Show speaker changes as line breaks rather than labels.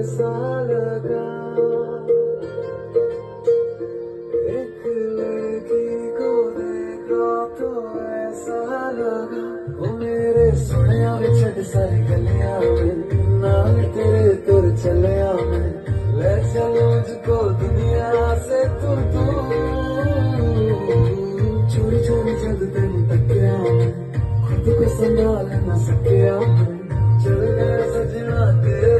ऐसा लगा, एक लड़की को देखा तो ऐसा लगा, वो मेरे सुनिया में छड़ सारी गलियां में, नाल तेरे तुर चलिया में, ले चलो मुझको दुनिया से तू चोरी चोरी जब तेन तकिया में, खुद को संभाल न सकिया, चल गया सजना तेरे